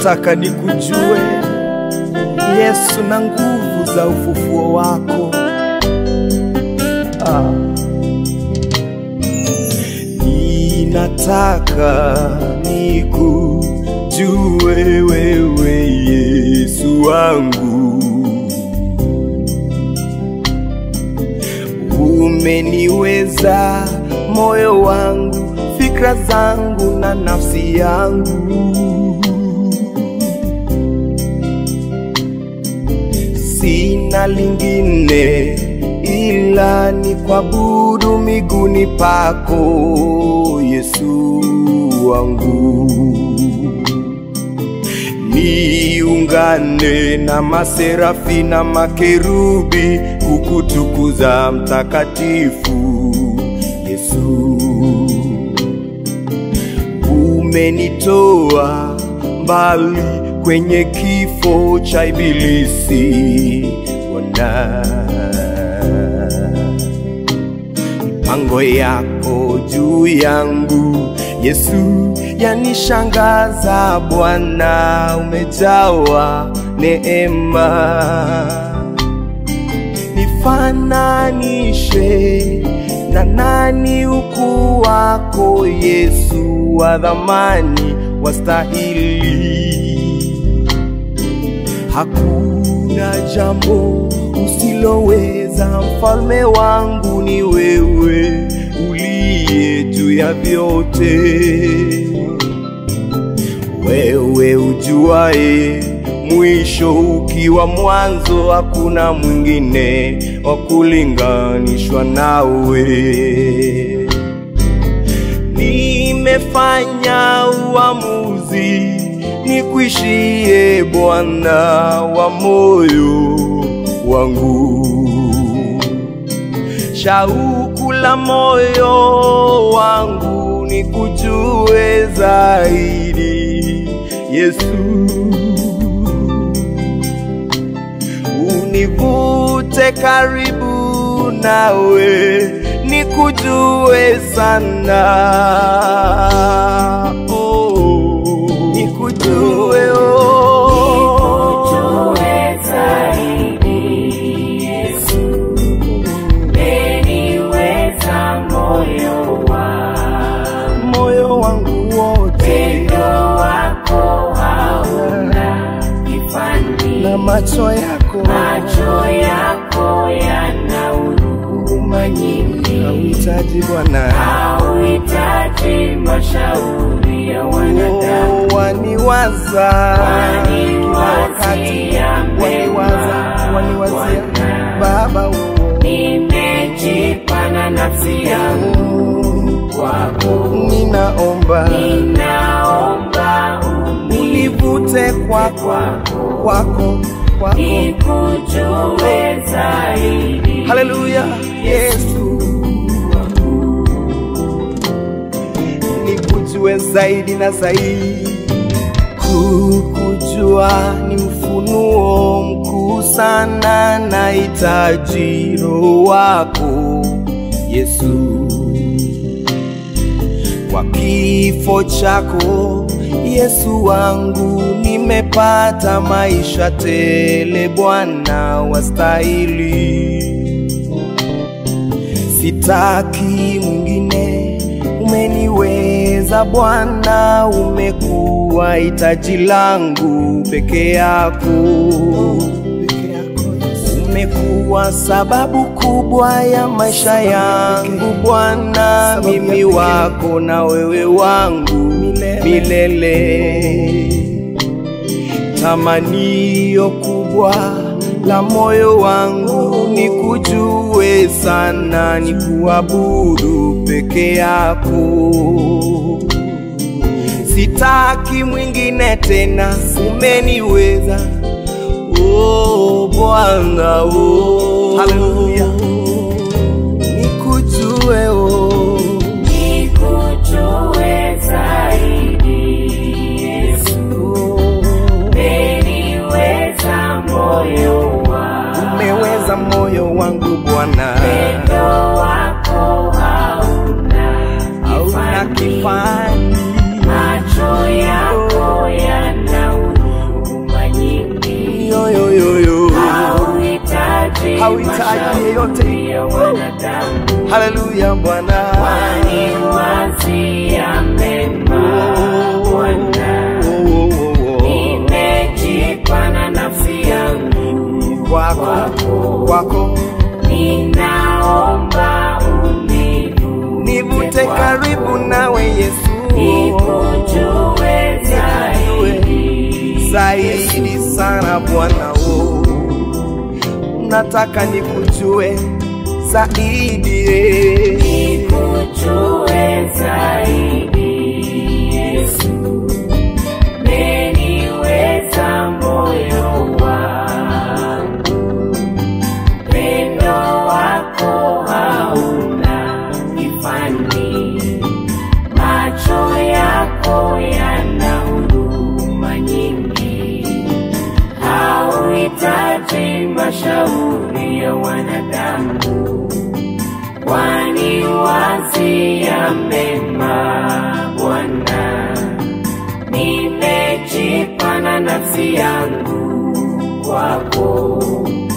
Nataka nikujue Yesu na nguvu za ufufuo wako. Ninataka nikujue wewe Yesu wangu. Umeniweza moyo wangu, fikra zangu na nafsi yangu. Sina lingine ila ni kuabudu miguuni pako Yesu wangu. Niungane na maserafi na makerubi kukutukuza mtakatifu Yesu. Umenitoa mbali kwenye kifo cha ibilisi Bwana. Mipango yako juu yangu Yesu yanishangaza Bwana. Umejawa neema, nifananishe na nani ukuu wako Yesu wa thamani wastahili. Hakuna jambo usiloweza, mfalme wangu ni wewe uliye juu ya vyote. Wewe ujuae mwisho ukiwa mwanzo, hakuna mwingine wa kulinganishwa nawe. Nimefanya uamuzi nikuishie Bwana wa moyo wangu. Shauku la moyo wangu nikujue zaidi Yesu. Univute karibu nawe nikujue sana. Nikujue zaidi Yesu. Umeniweza moyo wangu wote. Pendo wako hauna kifani, na macho yako yana huruma nyingi. hauhitaji Bwana, hauhitaji mashauri ya wanadamu. Waniwaza Baba, nimejipana nafsi yangu kwako. Ninaomba univute kwako nikujue zaidi. Haleluya Yesu, nikujue zaidi na zaidi. Kukujua ni ufunuo mkuu sana, nahitaji Roho wako Yesu. Kwa kifo chako Yesu wangu nimepata maisha tele, Bwana wastahili. Sitaki mwingine, umeniweza Bwana, umekuwa hitaji langu peke yako. Umekuwa sababu kubwa ya maisha yangu Bwana, mimi wako na wewe wangu milele. Tamanio kubwa la moyo wangu nikujue sana, nikuabudu peke yako. Sitaki mwingine tena, umeniweza Bwana. Haleluya, nikujue nikujue zaidi Yesu. Umeniweza moyo wangu Bwana. Pendo wako hauna kifani, macho yako yana hauhitaji yeyote. ya wanadamu. Haleluya Bwana, Waniwazia mema Bwana, nimejipa na nafsi yangu kwako. Ninaomba nivute karibu nawe Yesu, nikujue zaidi sana Bwana. Nataka nikujue zaidi, nikujue zaidi Yesu, umeniweza moyo wangu, pendo wako hauna kifani, macho yako yana huruma nyingi, hauhitaji mashauri ya wanadamu. Waniwazia mema Bwana, nimejipa na nafsi yangu kwako.